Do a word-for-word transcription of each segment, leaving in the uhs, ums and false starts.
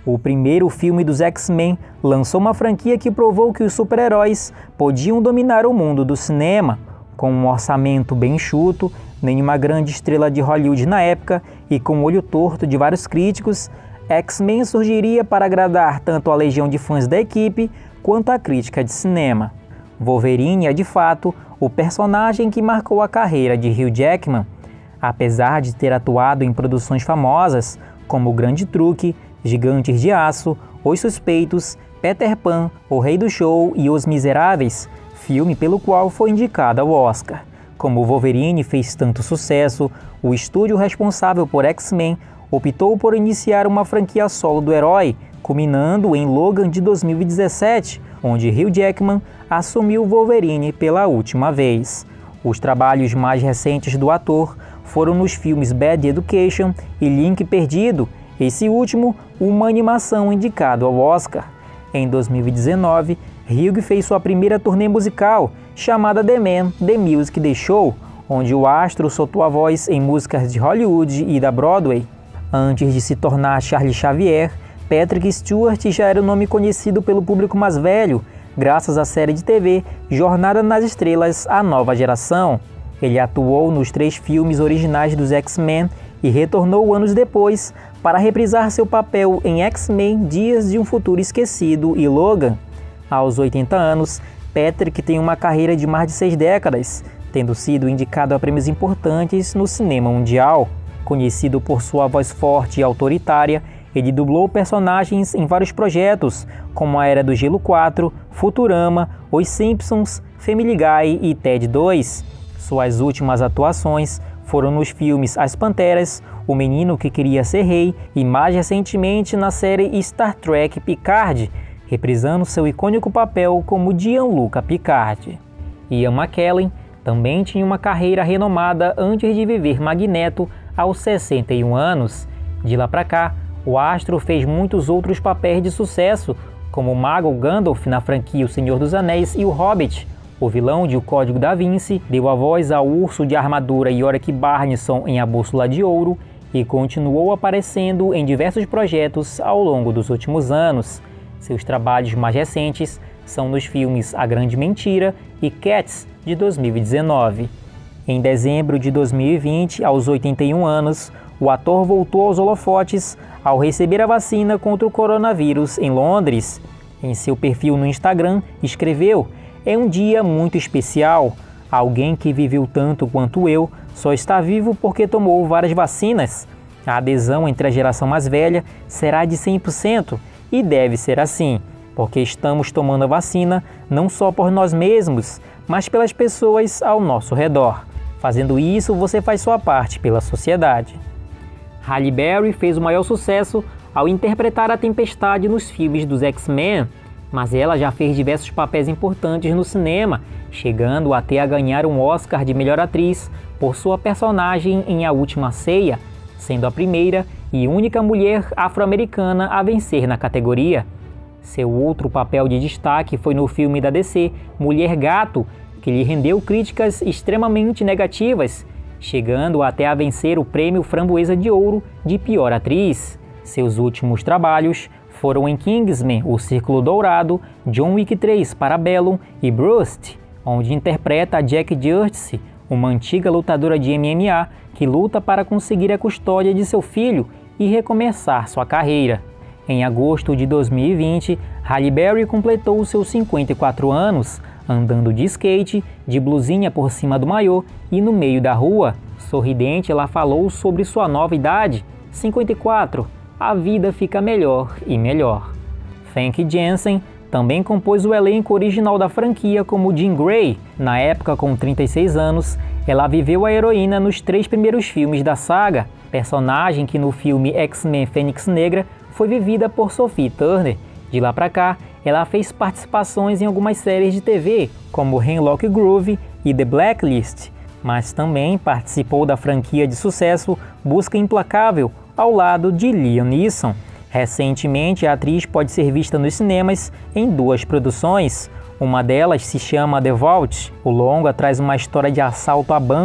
O primeiro filme dos X-Men lançou uma franquia que provou que os super-heróis podiam dominar o mundo do cinema. Com um orçamento bem enxuto, nenhuma grande estrela de Hollywood na época e com o olho torto de vários críticos, X-Men surgiria para agradar tanto a legião de fãs da equipe quanto a crítica de cinema. Wolverine é, de fato, o personagem que marcou a carreira de Hugh Jackman. Apesar de ter atuado em produções famosas como O Grande Truque, Gigantes de Aço, Os Suspeitos, Peter Pan, O Rei do Show e Os Miseráveis, filme pelo qual foi indicado ao Oscar. Como Wolverine fez tanto sucesso, o estúdio responsável por X-Men optou por iniciar uma franquia solo do herói, culminando em Logan de dois mil e dezessete, onde Hugh Jackman assumiu Wolverine pela última vez. Os trabalhos mais recentes do ator foram nos filmes Bad Education e Link Perdido, esse último uma animação indicado ao Oscar. Em dois mil e dezenove, Hugh fez sua primeira turnê musical, chamada The Man, The Music, The Show, onde o astro soltou a voz em músicas de Hollywood e da Broadway. Antes de se tornar Charlie Xavier, Patrick Stewart já era um nome conhecido pelo público mais velho, graças à série de T V Jornada nas Estrelas, A Nova Geração. Ele atuou nos três filmes originais dos X-Men e retornou anos depois para reprisar seu papel em X-Men Dias de um Futuro Esquecido e Logan. Aos oitenta anos, Patrick tem uma carreira de mais de seis décadas, tendo sido indicado a prêmios importantes no cinema mundial. Conhecido por sua voz forte e autoritária, ele dublou personagens em vários projetos, como A Era do Gelo quatro, Futurama, Os Simpsons, Family Guy e Ted dois. Suas últimas atuações foram nos filmes As Panteras, O Menino que Queria Ser Rei e mais recentemente na série Star Trek Picard, reprisando seu icônico papel como Gianluca Picard. Ian McKellen também tinha uma carreira renomada antes de viver Magneto aos sessenta e um anos. De lá para cá, o astro fez muitos outros papéis de sucesso, como o mago Gandalf na franquia O Senhor dos Anéis e O Hobbit. O vilão de O Código da Vinci deu a voz ao urso de armadura Yorick Barnison em A Bússola de Ouro e continuou aparecendo em diversos projetos ao longo dos últimos anos. Seus trabalhos mais recentes são nos filmes A Grande Mentira e Cats, de dois mil e dezenove. Em dezembro de dois mil e vinte, aos oitenta e um anos, o ator voltou aos holofotes ao receber a vacina contra o coronavírus em Londres. Em seu perfil no Instagram, escreveu: "É um dia muito especial. Alguém que viveu tanto quanto eu só está vivo porque tomou várias vacinas. A adesão entre a geração mais velha será de cem por cento e deve ser assim, porque estamos tomando a vacina não só por nós mesmos, mas pelas pessoas ao nosso redor. Fazendo isso, você faz sua parte pela sociedade." Halle Berry fez o maior sucesso ao interpretar a Tempestade nos filmes dos X-Men, mas ela já fez diversos papéis importantes no cinema, chegando até a ganhar um Oscar de melhor atriz por sua personagem em A Última Ceia, sendo a primeira e única mulher afro-americana a vencer na categoria. Seu outro papel de destaque foi no filme da D C, Mulher Gato, que lhe rendeu críticas extremamente negativas, chegando até a vencer o prêmio Framboesa de Ouro de pior atriz. Seus últimos trabalhos foram em Kingsman, O Círculo Dourado, John Wick três, Parabellum e Bruce, onde interpreta a Jack Justice, uma antiga lutadora de M M A que luta para conseguir a custódia de seu filho e recomeçar sua carreira. Em agosto de dois mil e vinte, Halle Berry completou seus cinquenta e quatro anos, andando de skate, de blusinha por cima do maiô e no meio da rua. Sorridente, ela falou sobre sua nova idade, cinquenta e quatro, a vida fica melhor e melhor. Famke Janssen também compôs o elenco original da franquia como Jean Grey. Na época, com trinta e seis anos, ela viveu a heroína nos três primeiros filmes da saga, personagem que no filme X-Men Fênix Negra foi vivida por Sophie Turner. De lá pra cá, ela fez participações em algumas séries de T V, como Hemlock Grove e The Blacklist, mas também participou da franquia de sucesso Busca Implacável, ao lado de Liam Neeson. Recentemente, a atriz pode ser vista nos cinemas em duas produções. Uma delas se chama The Vault. O longa traz uma história de assalto a banco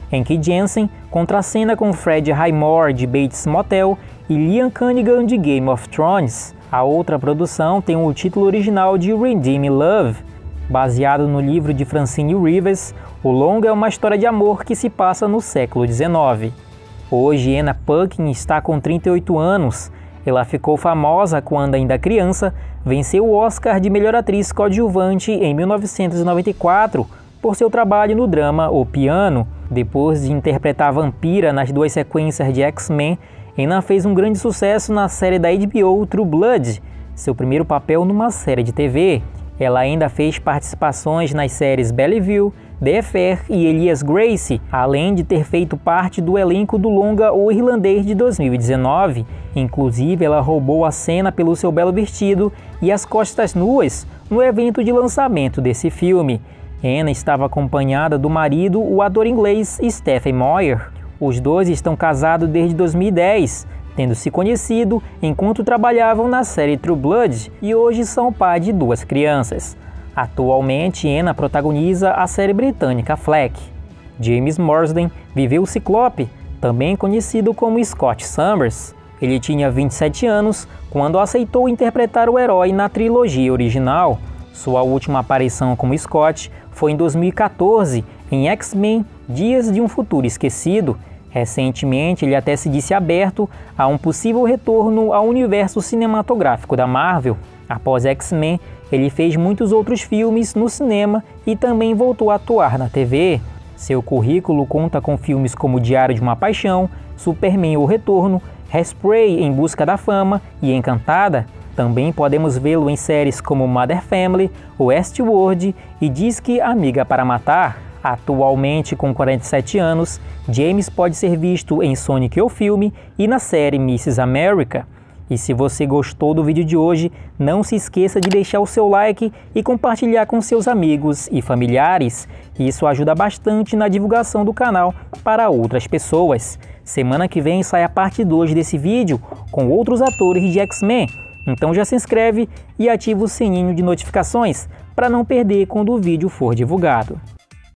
em que Jensen contracena com Fred Highmore de Bates Motel e Liam Cunningham de Game of Thrones. A outra produção tem o título original de Redeem Love. Baseado no livro de Francine Rivers, o longa é uma história de amor que se passa no século dezenove. Hoje, Anna Paquin está com trinta e oito anos. Ela ficou famosa quando, ainda criança, venceu o Oscar de melhor atriz coadjuvante em mil novecentos e noventa e quatro por seu trabalho no drama O Piano. Depois de interpretar a vampira nas duas sequências de X-Men, Anna fez um grande sucesso na série da H B O True Blood, seu primeiro papel numa série de T V. Ela ainda fez participações nas séries Bellevue, The Affair e Elias Gracie, além de ter feito parte do elenco do longa O Irlandês de dois mil e dezenove. Inclusive, ela roubou a cena pelo seu belo vestido e as costas nuas no evento de lançamento desse filme. Anna estava acompanhada do marido, o ator inglês Stephen Moyer. Os dois estão casados desde dois mil e dez, tendo se conhecido enquanto trabalhavam na série True Blood, e hoje são pai de duas crianças. Atualmente, Anna protagoniza a série britânica Fleck. James Marsden viveu o Ciclope, também conhecido como Scott Summers. Ele tinha vinte e sete anos quando aceitou interpretar o herói na trilogia original. Sua última aparição como Scott foi em dois mil e quatorze, em X-Men Dias de um Futuro Esquecido. Recentemente, ele até se disse aberto a um possível retorno ao universo cinematográfico da Marvel. Após X-Men, ele fez muitos outros filmes no cinema e também voltou a atuar na T V. Seu currículo conta com filmes como Diário de uma Paixão, Superman: O Retorno, Hairspray: Em Busca da Fama e Encantada. Também podemos vê-lo em séries como Mother Family, Westworld e Disque Amiga para Matar. Atualmente, com quarenta e sete anos, James pode ser visto em Sonic o Filme e na série missus America. E se você gostou do vídeo de hoje, não se esqueça de deixar o seu like e compartilhar com seus amigos e familiares. Isso ajuda bastante na divulgação do canal para outras pessoas. Semana que vem sai a parte dois desse vídeo com outros atores de X-Men. Então já se inscreve e ativa o sininho de notificações para não perder quando o vídeo for divulgado.